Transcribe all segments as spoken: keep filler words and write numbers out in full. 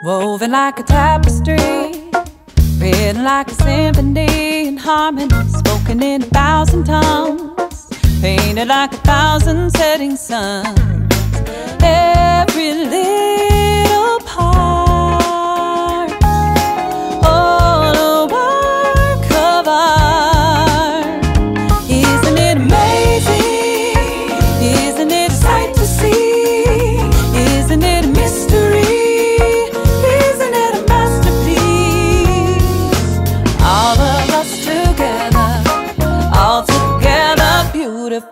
Woven like a tapestry, written like a symphony in harmony, spoken in a thousand tongues, painted like a thousand setting suns. Every little part, all a work of art. Isn't it amazing? Isn't it a sight to see? Isn't it a mystery? Isn't it a masterpiece? All of us together, all together, beautiful.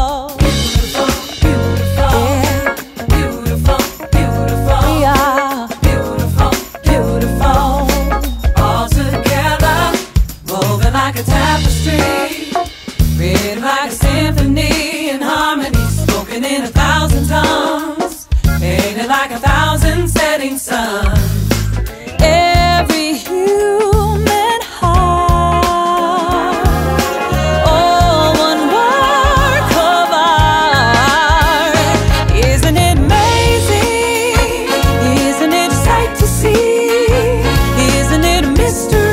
Like a tapestry, written like a symphony in harmony, spoken in a thousand tongues, painted like a thousand setting suns. Every human heart, all one work of art. Isn't it amazing? Isn't it a sight to see? Isn't it a mystery?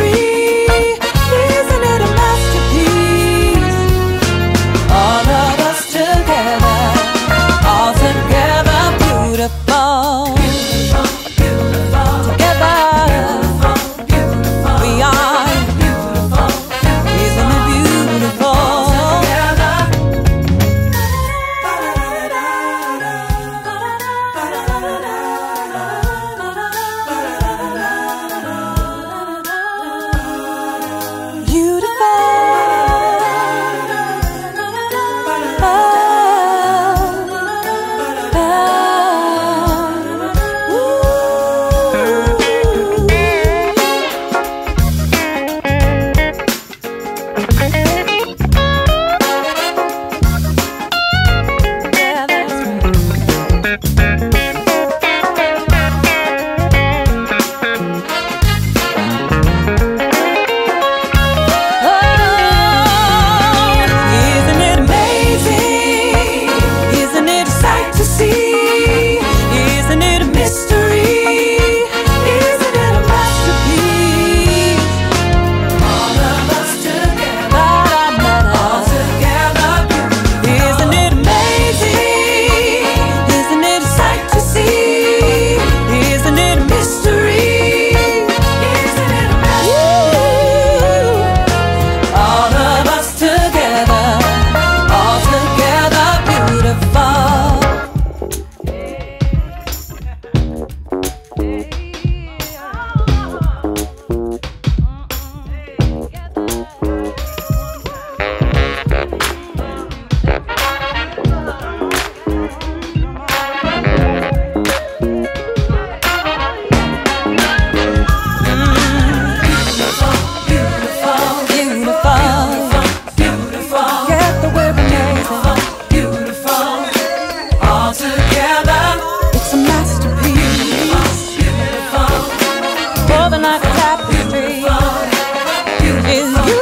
Like a tapestry, is you.